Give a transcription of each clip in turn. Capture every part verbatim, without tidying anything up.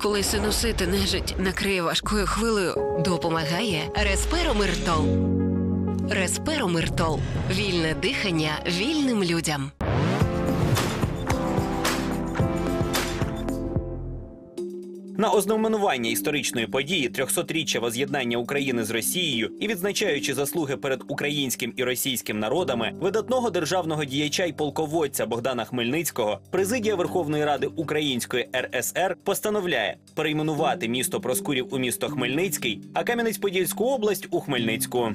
Коли синусити нежить накриє важкою хвилею, допомагає Resperomirtol. Resperomirtol. Вільне дихання вільним людям. На ознаменування історичної події трьохсотріччя воз'єднання України з Росією і відзначаючи заслуги перед українським і російським народами, видатного державного діяча й полководця Богдана Хмельницького, президія Верховної Ради Української РСР постановляє перейменувати місто Проскурів у місто Хмельницький, а Кам'янець-Подільську область у Хмельницьку.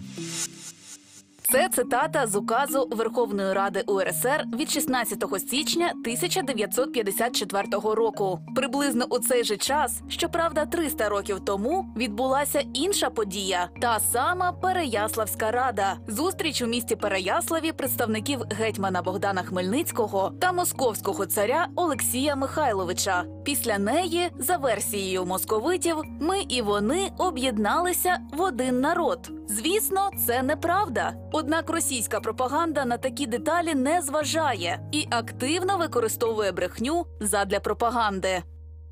Це цитата з указу Верховної Ради УРСР від шістнадцятого січня тисяча дев'ятсот п'ятдесят четвертого року. Приблизно у цей же час, щоправда, триста років тому, відбулася інша подія – та сама Переяславська рада. Зустріч у місті Переяславі представників гетьмана Богдана Хмельницького та московського царя Олексія Михайловича. Після неї, за версією московитів, ми і вони об'єдналися в один народ. Звісно, це неправда. Однак російська пропаганда на такі деталі не зважає і активно використовує брехню задля пропаганди.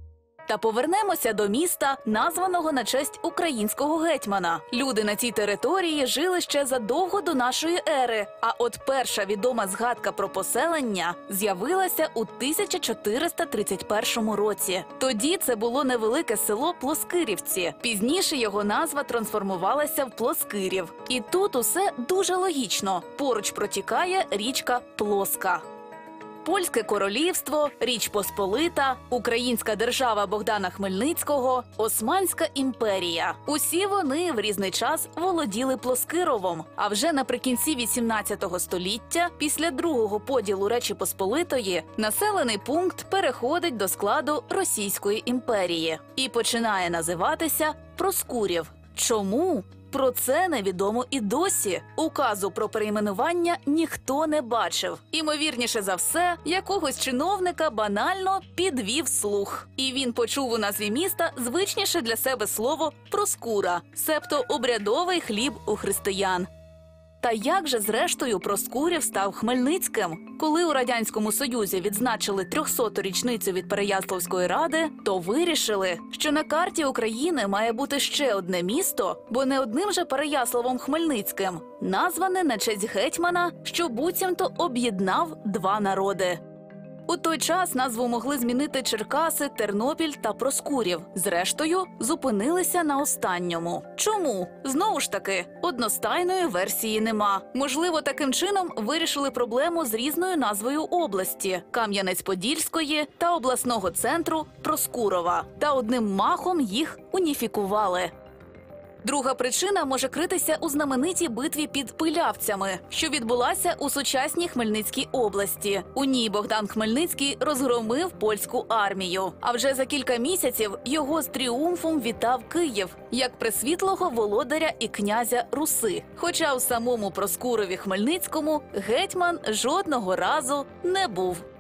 Та повернемося до міста, названого на честь українського гетьмана. Люди на цій території жили ще задовго до нашої ери, а от перша відома згадка про поселення з'явилася у тисяча чотириста тридцять першому році. Тоді це було невелике село Плоскирівці. Пізніше його назва трансформувалася в Плоскирів. І тут усе дуже логічно. Поруч протікає річка Плоска. Польське королівство, Річ Посполита, Українська держава Богдана Хмельницького, Османська імперія. Усі вони в різний час володіли Плоскировом. А вже наприкінці вісімнадцятого століття, після другого поділу Речі Посполитої, населений пункт переходить до складу Російської імперії і починає називатися Проскурів. Чому? Про це невідомо і досі. Указу про перейменування ніхто не бачив. Імовірніше за все, якогось чиновника банально підвів слух. І він почув у назві міста звичніше для себе слово «проскура», себто обрядовий хліб у християн. Та як же зрештою Проскурів став Хмельницьким? Коли у Радянському Союзі відзначили трьохсоту річницю від Переяславської ради, то вирішили, що на карті України має бути ще одне місто, бо не одним же Переяславом Хмельницьким, назване на честь гетьмана, що буцімто об'єднав два народи. У той час назву могли змінити Черкаси, Тернопіль та Проскурів. Зрештою, зупинилися на останньому. Чому? Знову ж таки, одностайної версії нема. Можливо, таким чином вирішили проблему з різною назвою області – Кам'янець-Подільської та обласного центру Проскурова. Та одним махом їх уніфікували. Друга причина може критися у знаменитій битві під Пилявцями, що відбулася у сучасній Хмельницькій області. У ній Богдан Хмельницький розгромив польську армію. А вже за кілька місяців його з тріумфом вітав Київ, як пресвітлого володаря і князя Руси. Хоча у самому Проскурові Хмельницькому гетьман жодного разу не був.